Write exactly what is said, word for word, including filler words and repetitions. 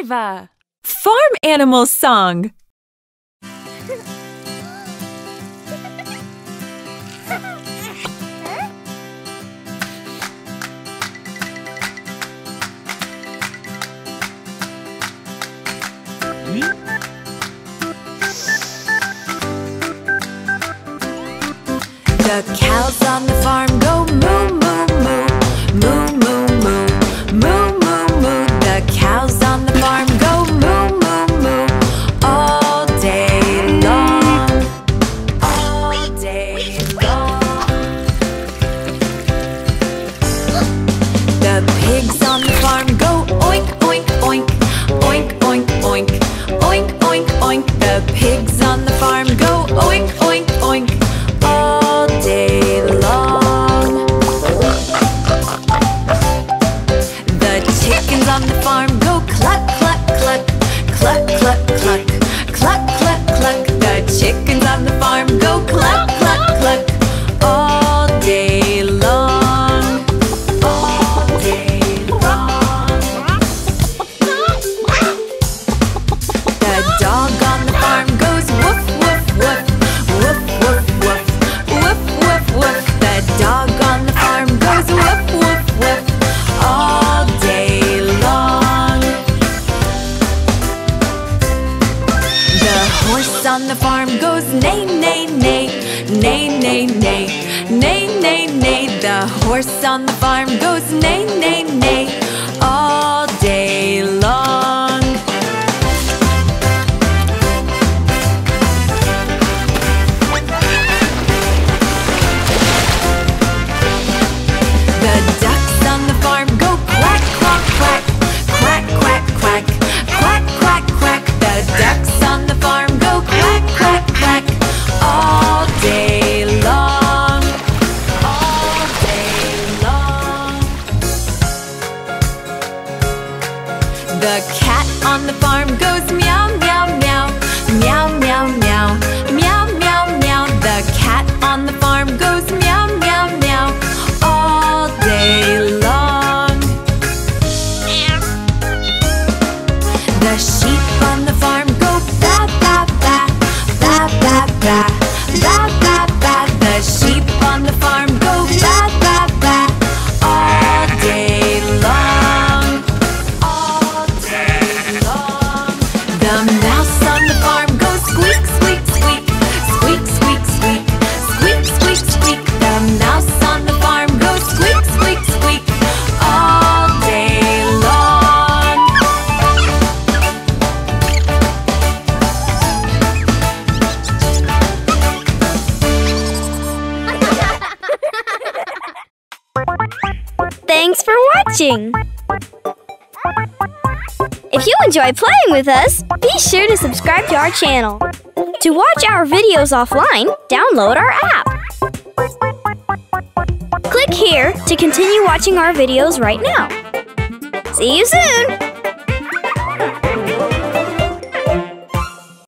Eva! Farm Animal Song. The cows on the farm go moo, moo, moo, moo, moo, moo, moo, moo, moo. The cows on the farm go moo, moo, moo, all day long, all day long. The pigs on the farm go oink, oink, oink, oink, oink, oink, oink, oink, oink. The pigs on the farm go oink, oink, oink, all day long. The chickens on the farm go cluck, cluck, cluck, cluck, cluck, cluck, cluck, cluck, cluck. The chickens on the farm go cluck, cluck, cluck, all day long, all day long. The dog on the farm goes woof, woof, woof, woof, woof, woof, woof, woof, woof. The dog on the farm goes woof, woof, woof, all day long. The horse on the farm goes neigh, neigh, neigh, neigh, neigh, neigh, neigh, neigh, neigh. The horse on the farm goes neigh, neigh, neigh, all day long. The ducks on the farm go quack, quack, quack, quack, quack, quack, quack, quack, quack. The ducks on the farm go quack, quack, quack, all day long, all day long. The cat on the farm goes meow, meow, meow, meow, meow, meow, meow, meow, meow. The cat on the farm goes meow, meow, meow, all day long. The sheep on the farm go ba, ba, ba, ba, ba, ba, ba, ba, ba. The sheep on the farm go ba, ba, ba, all day long, all day long. The mouse on the farm goes squeak, squeak, squeak, squeak, squeak, squeak, squeak, squeak, squeak. The mouse on the farm goes squeak, squeak, squeak, all day long. Thanks for watching! If you enjoy playing with us, be sure to subscribe to our channel. To watch our videos offline, download our app. Click here to continue watching our videos right now. See you soon!